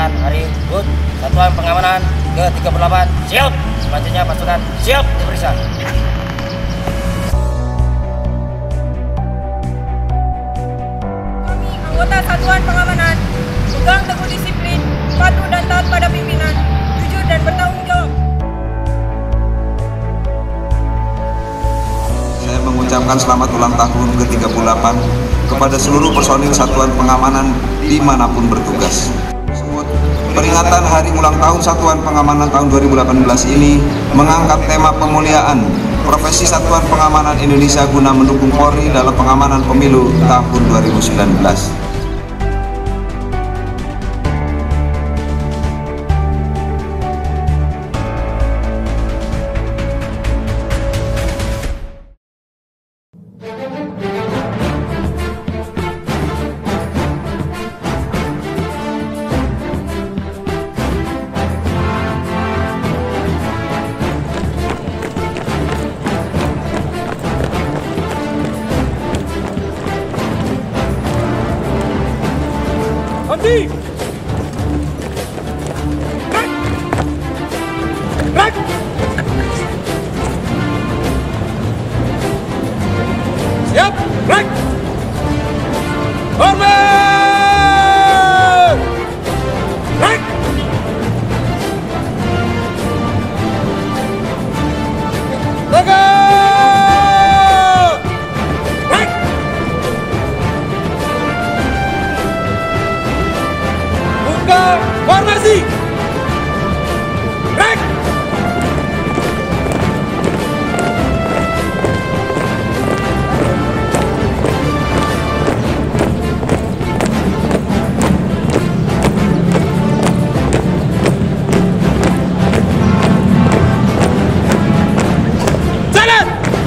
Selamat hari HUT Satuan Pengamanan ke-38 siap. Selanjutnya pasukan siap diperiksa. Kami anggota Satuan Pengamanan pegang teguh disiplin, patuh dan taat pada pimpinan, jujur dan bertanggung jawab. Saya mengucapkan selamat ulang tahun ke-38 kepada seluruh personil Satuan Pengamanan dimanapun bertugas. Peringatan Hari Ulang Tahun Satuan Pengamanan tahun 2018 ini mengangkat tema pemuliaan profesi Satuan Pengamanan Indonesia guna mendukung Polri dalam pengamanan pemilu tahun 2019. Henti! Break! Siap! Break! Hormat! Break! Tegak! Break! Buka formasi! Break! Jalan!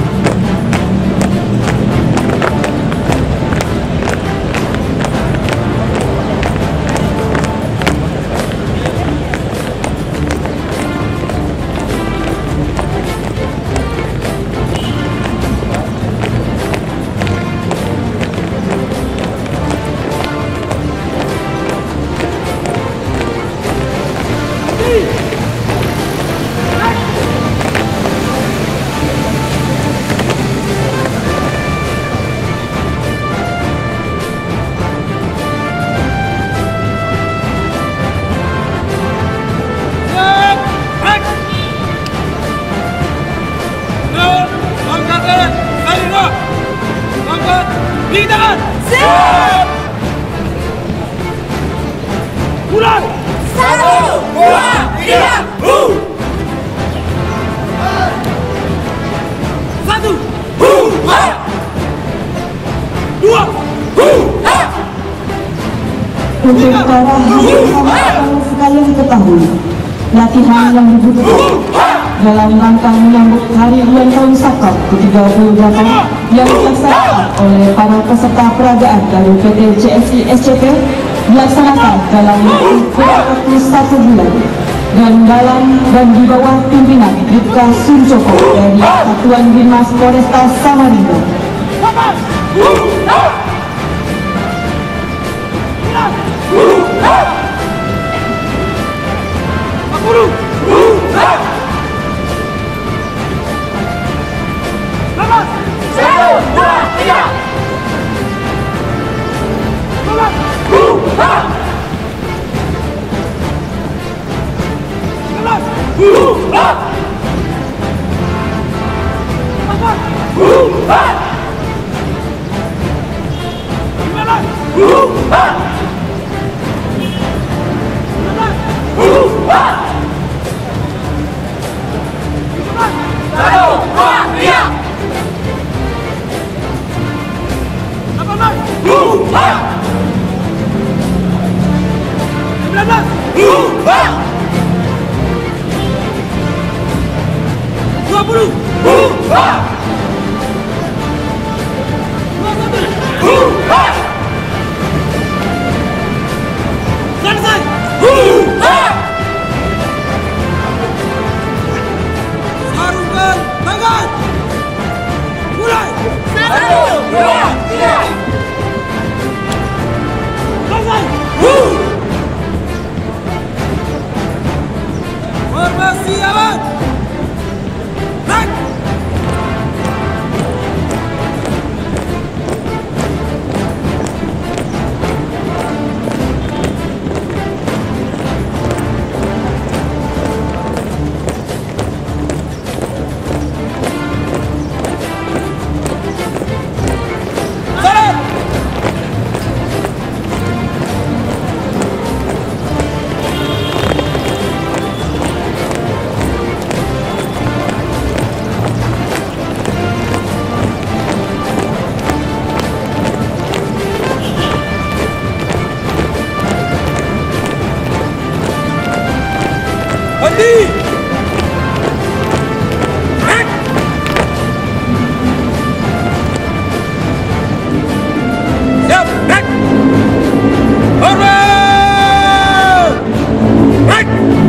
Di tangan! Siap! Mulai! 1, 2, 3, hu! 1, hu, ha! 2, hu, ha! Untuk para hadirin sekalian ketahui, latihan yang dibutuhkan dalam rangka menyambut Hari Ulang Tahun Sakap ke-38 yang dilaksanakan oleh para peserta peragaan dari PT CSI SCP dilaksanakan dalam kurang waktu 1 bulan dan di bawah pimpinan Bribka Sunjoko dari Satuan Binmas Polresta Samarinda. Sarungkan tangan! Mulai! 1, 2, 3. Selesai! Berhenti! Siap, back! Forward! Back!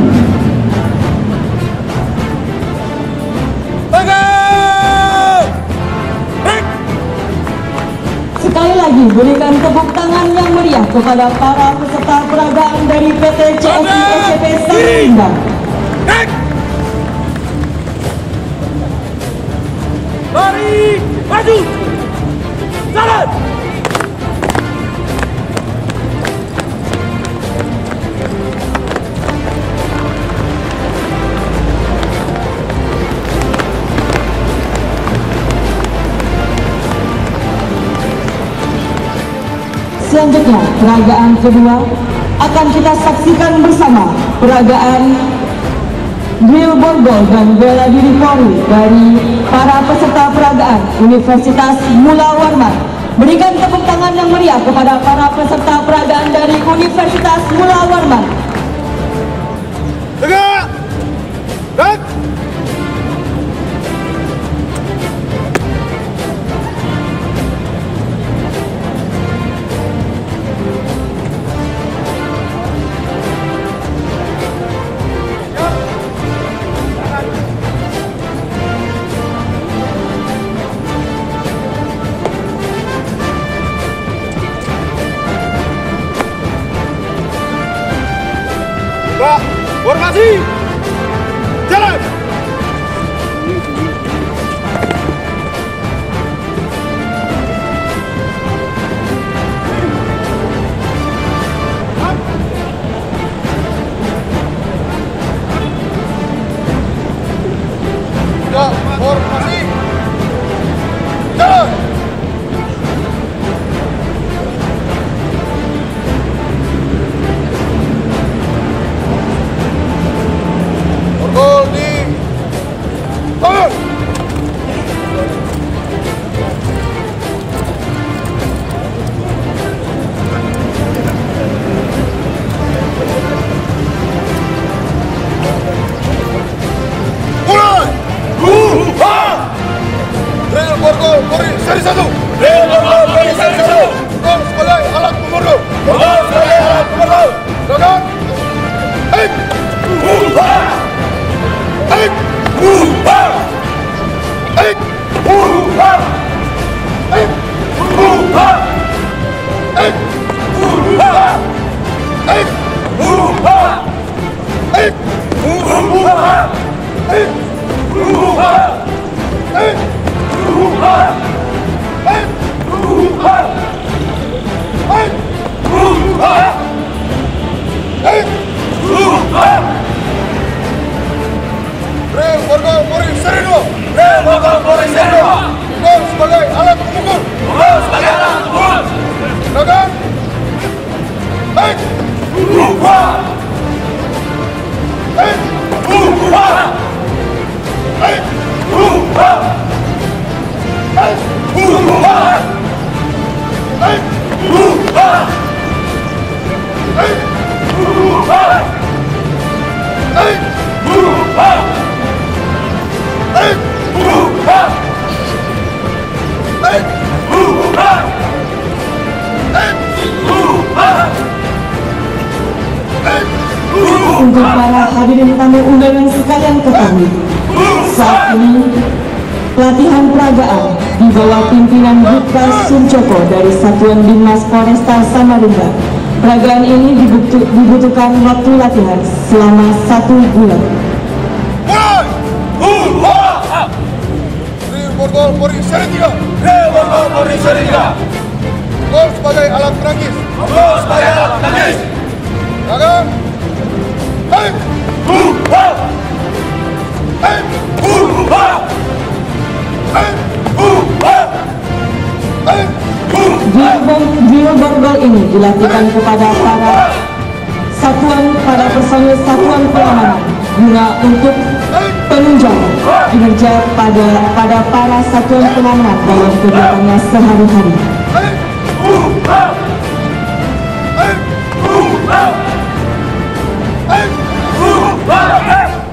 Tegak! Back! Sekali lagi berikan tepuk tangan yang meriah kepada para peserta peragaan dari PT CSI SCP Samarinda. Back! Lari! Maju! Jalan! Selanjutnya, peragaan kedua akan kita saksikan bersama peragaan drill borgol dan bela diri Polri dari para peserta peragaan Universitas Mula Warman. Berikan tepuk tangan yang meriah kepada para peserta peragaan dari Universitas Mula Warman. Tegak! Back! Pak, formasi! Jalan! Ya, formasi! Jalan! Borgol di bangun. Mulai. Drill Borgol Polri seri 1. Drill Borgol Polri seri 1. Borgol sebagai alat pemurdu. Borgol sebagai alat pemurdu. Gerakan. Aik. Aik! Aik! Aik! Aik! Aik! Aik! Drill Borgol Polri seri 2. Drill Borgol Polri seri 2. Borgol sebagai alat pemukul. Borgol sebagai alat pemukul. Gerakan. Baik. Baik. Baik. Untuk para hadirin tamu undangan sekalian ketahui, saat ini pelatihan peragaan di bawah pimpinan Bribka Suncoko dari Satuan Binmas Polresta Samarinda. Peragaan ini dibutuhkan waktu latihan selama 1 bulan. Mulai! Drill Borgol Polri seri 3. Drill Borgol Polri seri 3. Borgol sebagai alat penangkis. Borgol sebagai alat penangkis. Gerakan. Aik! Aik! Aik! Drill borgol ini dilakukan kepada para satuan pada personil satuan pengamanan guna untuk penunjang kinerja pada para satuan pengamanan dalam kegiatannya sehari-hari. Hey!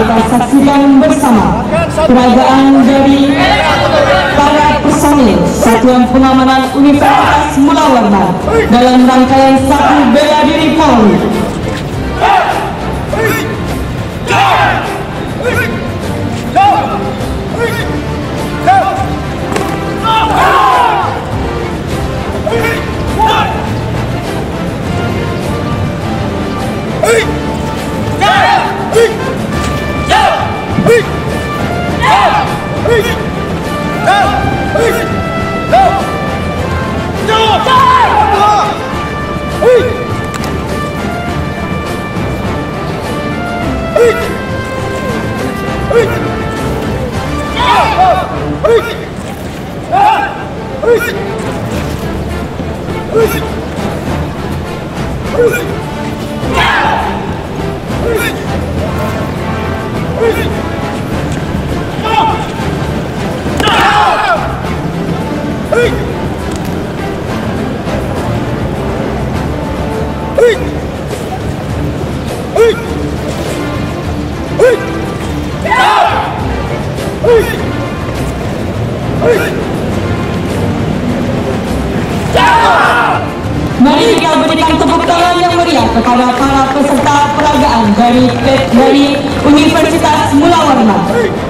kita saksikan bersama peragaan dari para personil Satuan Pengamanan Universitas Mula Warman dalam rangkaian satu bela diri Polri. Mari kita berikan tepuk tangan yang meriah kepada para peserta peragaan dari Universitas Mula Warman.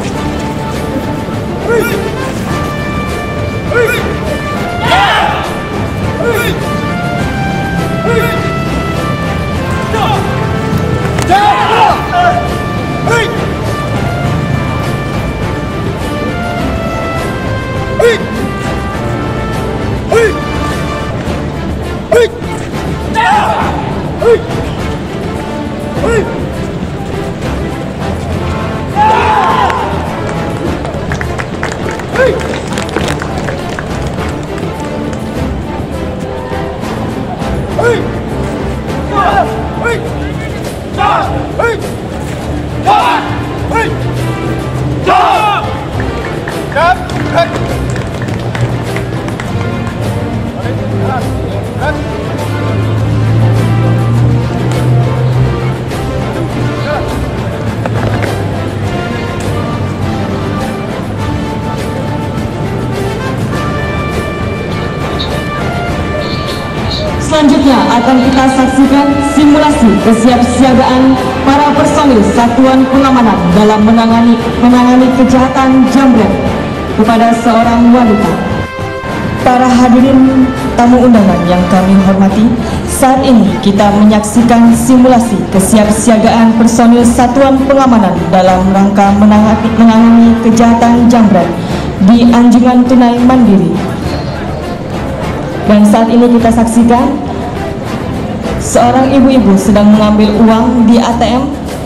Selanjutnya akan kita saksikan simulasi kesiapsiagaan para personil Satuan Pengamanan dalam menangani kejahatan jambret kepada seorang wanita. Para hadirin tamu undangan yang kami hormati, saat ini kita menyaksikan simulasi kesiapsiagaan personil Satuan Pengamanan dalam rangka menangani kejahatan jambret di Anjungan Tunai Mandiri. Dan saat ini kita saksikan seorang ibu-ibu sedang mengambil uang di ATM.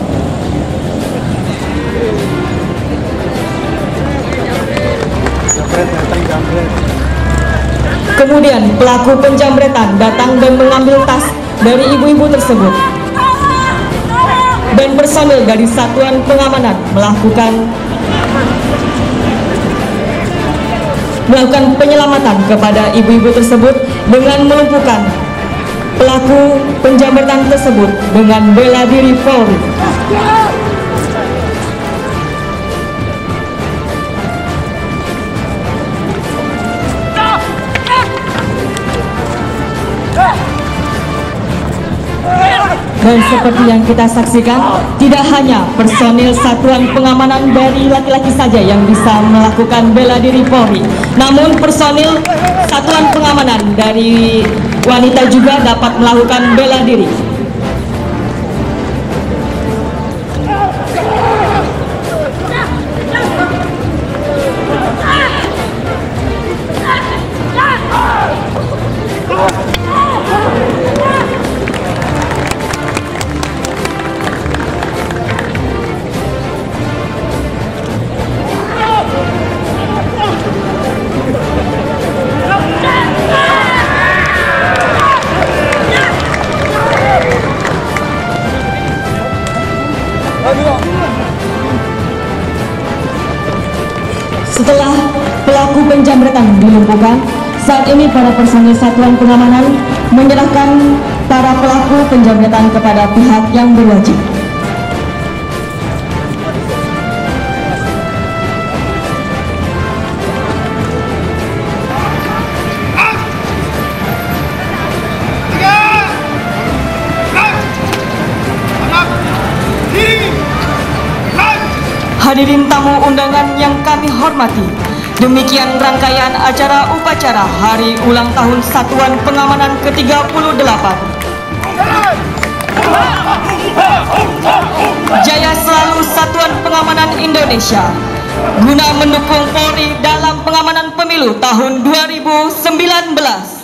Kemudian pelaku penjambretan datang dan mengambil tas dari ibu-ibu tersebut. Dan personil dari Satuan Pengamanan melakukan penyelamatan kepada ibu-ibu tersebut dengan melumpuhkan pelaku penjambretan tersebut dengan bela diri Polri. Dan seperti yang kita saksikan, tidak hanya personil Satuan Pengamanan dari laki-laki saja yang bisa melakukan bela diri Polri, namun personil Satuan Pengamanan dari wanita juga dapat melakukan bela diri. Setelah pelaku penjambretan dilumpuhkan, saat ini para personil Satuan Pengamanan menyerahkan para pelaku penjambretan kepada pihak yang berwajib. Hadirin tamu undangan yang kami hormati, demikian rangkaian acara upacara Hari Ulang Tahun Satuan Pengamanan ke-38. Jaya selalu Satuan Pengamanan Indonesia guna mendukung Polri dalam pengamanan pemilu tahun 2019.